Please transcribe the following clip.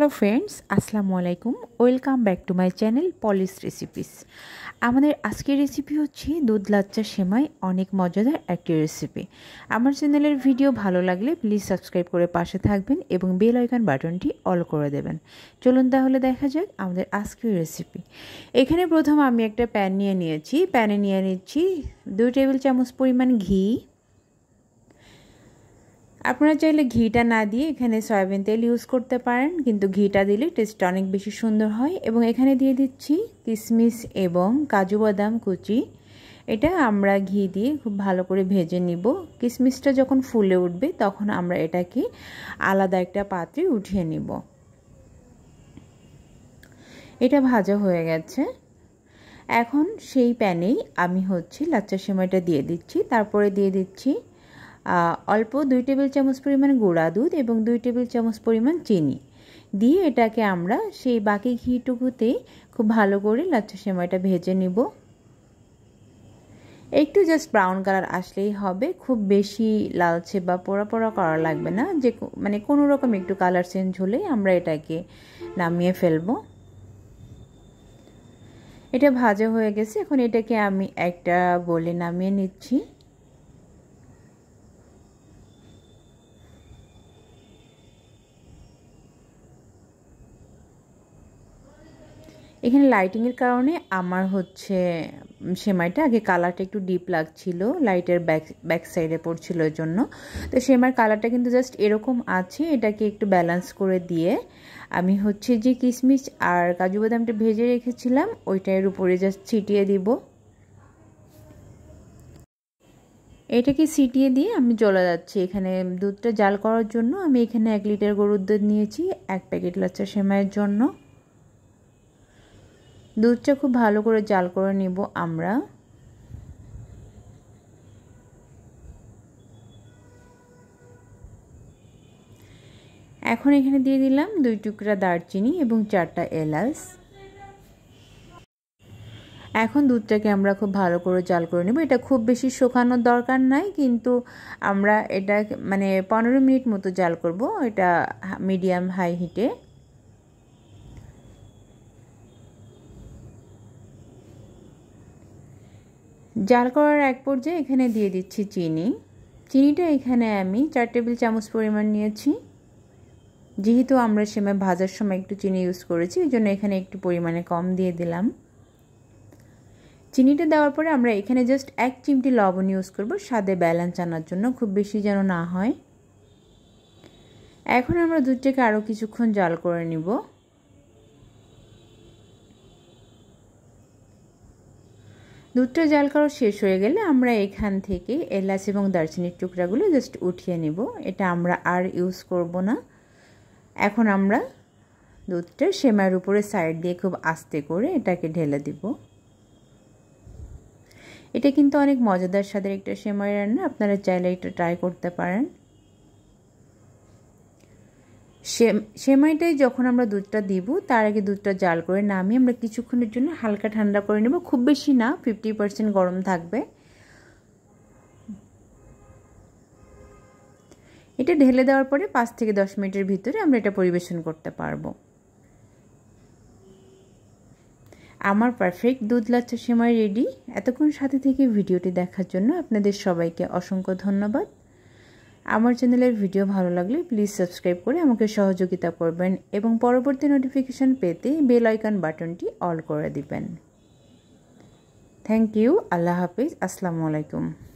Hello friends, আসসালামু আলাইকুম। Welcome back to my channel polish recipes. আমাদের আজকের রেসিপি হচ্ছে দুধ লাচ্চা সেমাই, অনেক মজাদার একটি রেসিপি। আমার চ্যানেলের ভিডিও ভালো লাগলে প্লিজ সাবস্ক্রাইব করে পাশে থাকবেন এবং বেল আইকন বাটনটি অল করে দেবেন। চলুন তাহলে দেখা যাক আমাদের আজকের রেসিপি। এখানে প্রথম আমি একটা প্যান নিয়েছি। প্যানে নিয়ে নিচ্ছি 2 টেবিল চামচ পরিমাণ ঘি। আপনারা চাইলে ঘিটা না দিয়ে এখানে সয়াবিন তেল ইউজ করতে পারেন, কিন্তু ঘিটা দিলে টেস্টটা অনেক বেশি সুন্দর হয়। এবং এখানে দিয়ে দিচ্ছি কিশমিশ এবং কাজু বাদাম কুচি। এটা আমরা ঘি দিয়ে খুব ভালো করে ভেজে নিব। কিশমিশটা যখন ফুলে উঠবে তখন আমরা এটাকে আলাদা একটা পাত্রে উঠিয়ে নিব। এটা ভাজা হয়ে গেছে। এখন সেই প্যানেই আমি লাচ্চা সেমাইটা দিয়ে দিচ্ছি। তারপরে দিয়ে দিচ্ছি অল্প 2 টেবিল চামচ পরিমাণ গুঁড়া দুধ এবং 2 টেবিল চামচ পরিমাণ চিনি দিয়ে এটাকে আমরা সেই বাকি ঘিটুকুতে খুব ভালো করে লাচ্চা সেমাইটা ভেজে নিব। একটু জাস্ট ব্রাউন কালার আসলেই হবে, খুব বেশি লালচে বা পোড়া পোড়া করা লাগবে না, যে মানে কোনো রকম একটু কালার চেঞ্জ হলেই আমরা এটাকে নামিয়ে ফেলবো। এটা ভাজা হয়ে গেছে। এখন এটাকে আমি একটা বলে নামিয়ে নিচ্ছি। এখানে লাইটিংয়ের কারণে আমার সেমাইটা আগে কালারটা একটু ডিপ লাগছিল, লাইটের ব্যাক সাইডে পড়ছিল এর জন্য। তো সেমাইয়ের কালারটা কিন্তু জাস্ট এরকম আছে। এটাকে একটু ব্যালেন্স করে দিয়ে আমি যে কিশমিশ আর কাজু বাদামটা ভেজে রেখেছিলাম ওইটার উপরে জাস্ট ছিটিয়ে দিব। এটাকে ছিটিয়ে দিয়ে আমি চলে যাচ্ছি। এখানে দুধটা জাল করার জন্য আমি এখানে 1 লিটার গরুর দুধ নিয়েছি 1 প্যাকেট লাচ্চা সেমাইয়ের জন্য। দুধটা খুব ভালো করে জাল করে নিব আমরা। এখন এখানে দিয়ে দিলাম 2 টুকরা দারচিনি এবং 4টা এলাচ। এখন দুধটাকে আমরা খুব ভালো করে জাল করে নেব। এটা খুব বেশি শুকানোর দরকার নাই, কিন্তু আমরা এটা 15 মিনিট মতো জাল করব, এটা মিডিয়াম হাই হিটে। জাল করার এক পর্যায়ে এখানে দিয়ে দিচ্ছি চিনি। চিনিটা এখানে আমি 4 টেবিল চামচ পরিমাণ নিয়েছি। যেহেতু আমরা সেমাই ভাজার সময় একটু চিনি ইউজ করেছি, এই জন্য এখানে একটু পরিমাণে কম দিয়ে দিলাম। চিনিটা দেওয়ার পরে আমরা এখানে জাস্ট 1 চিমটি লবণ ইউজ করব স্বাদে ব্যালেন্স আনার জন্য, খুব বেশি যেন না হয়। এখন আমরা দুধটাকে আরও কিছুক্ষণ জাল করে নিব। দুধটা জাল করা শেষ হয়ে গেলে আমরা এখান থেকে এলাচ এবং দারচিনির টুকরাগুলো জাস্ট উঠিয়ে নিব। এটা আমরা আর ইউজ করব না। এখন আমরা দুধটা সেমাইয়ের উপরে সাইড দিয়ে খুব আস্তে করে এটাকে ঢেলে দিব। এটা কিন্তু অনেক মজাদার স্বাদের একটা সেমাই রান্না, আপনারা চাইলে এটা ট্রাই করতে পারেন। সেমাইটাই যখন আমরা দুধটা দিব তার আগে দুধটা জাল করে নামিয়ে আমরা কিছুক্ষণের জন্য হালকা ঠান্ডা করে নেব, খুব বেশি না, 50% গরম থাকবে। এটা ঢেলে দেওয়ার পরে 5 থেকে 10 মিনিটের ভিতরে আমরা এটা পরিবেশন করতে পারবো। আমার পারফেক্ট দুধ লাচ্চা সেমাই রেডি। এতক্ষণ সাথে থেকে ভিডিওটি দেখার জন্য আপনাদের সবাইকে অসংখ্য ধন্যবাদ। আমার চ্যানেলের ভিডিও ভালো লাগলে প্লিজ সাবস্ক্রাইব করে আমাকে সহযোগিতা করবেন এবং পরবর্তী নোটিফিকেশন পেতে বেল আইকন বাটনটি অল করে দিবেন। Thank you. আল্লাহ হাফিজ। আসসালামু আলাইকুম।